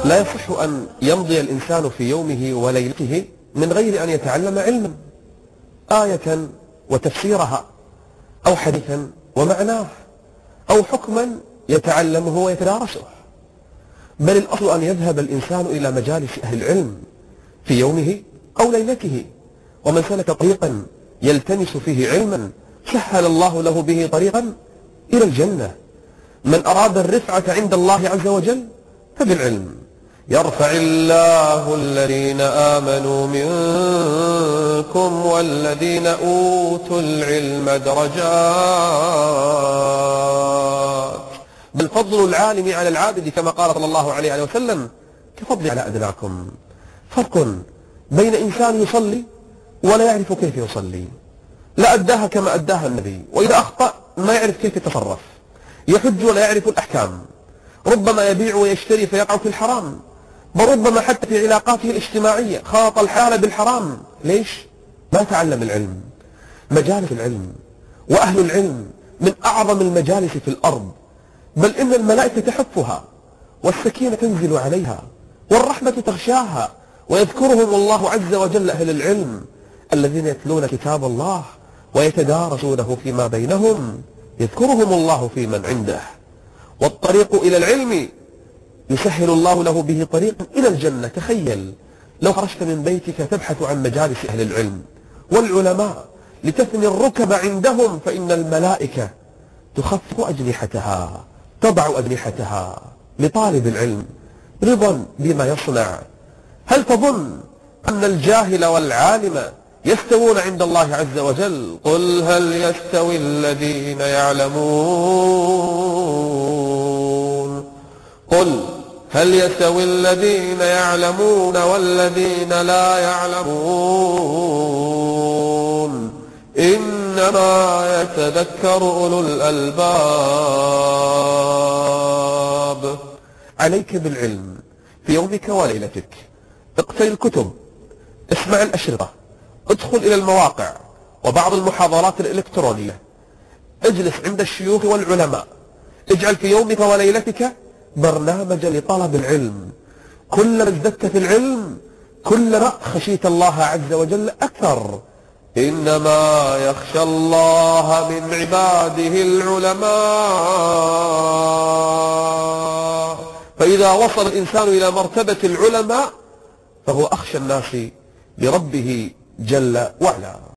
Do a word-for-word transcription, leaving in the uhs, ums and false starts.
لا يصح أن يمضي الإنسان في يومه وليلته من غير أن يتعلم علما، آية وتفسيرها، أو حديثا ومعناه، أو حكما يتعلمه ويتدارسه. بل الأصل أن يذهب الإنسان إلى مجالس أهل العلم في يومه أو ليلته. ومن سلك طريقا يلتمس فيه علما سهل الله له به طريقا إلى الجنة. من أراد الرفعة عند الله عز وجل فبالعلم. يرفع الله الذين آمنوا منكم والذين أوتوا العلم درجات. بل فضل العالم على العابد كما قال صلى الله عليه وسلم كفضل على أدناكم. فرق بين إنسان يصلي ولا يعرف كيف يصلي، لا أداها كما أداها النبي، وإذا أخطأ ما يعرف كيف يتصرف، يحج ولا يعرف الأحكام، ربما يبيع ويشتري فيقع في الحرام، بل ربما حتى في علاقاته الاجتماعية خاط الحلال بالحرام. ليش؟ ما تعلم العلم. مجالس العلم وأهل العلم من أعظم المجالس في الأرض، بل إن الملائكة تحفها والسكينة تنزل عليها والرحمة تغشاها، ويذكرهم الله عز وجل أهل العلم الذين يتلون كتاب الله ويتدارسونه فيما بينهم، يذكرهم الله في من عنده. والطريق إلى العلم يسهل الله له به طريقا إلى الجنة. تخيل لو خرجت من بيتك تبحث عن مجالس أهل العلم والعلماء لتثني الركب عندهم، فإن الملائكة تخفف أجنحتها، تضع أجنحتها لطالب العلم رضا بما يصنع. هل تظن أن الجاهل والعالم يستوون عند الله عز وجل؟ قل هل يستوي الذين يعلمون قل هل يستوي الذين يعلمون والذين لا يعلمون إنما يتذكر أولو الألباب. عليك بالعلم في يومك وليلتك. اقتل الكتب، اسمع الأشرطة، ادخل إلى المواقع وبعض المحاضرات الإلكترونية، اجلس عند الشيوخ والعلماء، اجعل في يومك وليلتك برنامجا لطلب العلم. كلما ازددت في العلم كلما خشيت الله عز وجل أكثر. إنما يخشى الله من عباده العلماء. فإذا وصل الإنسان إلى مرتبة العلماء فهو أخشى الناس بربه جل وعلا.